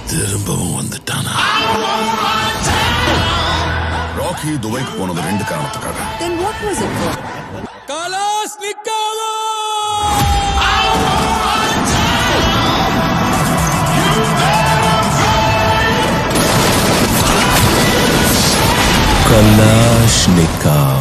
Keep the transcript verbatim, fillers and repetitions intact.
திரும்பவும் வந்துட்டானா? ராக்கி துபாய்க்கு போனது ரெண்டு காரணத்துக்காக. Then what was it for? KALASHNIKOV! KALASHNIKOV.